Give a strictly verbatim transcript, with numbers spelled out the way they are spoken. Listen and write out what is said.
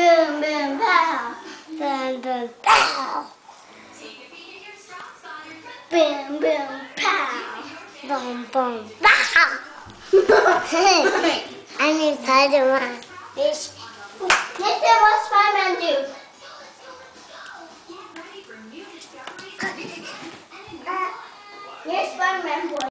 Boom, boom, pow. Boom, boom, pow. Boom, boom, pow. Boom, boom, pow. I need Spider-Man. This. Nathyn, what Spider-Man do? Uh, here's Spider-Man boy.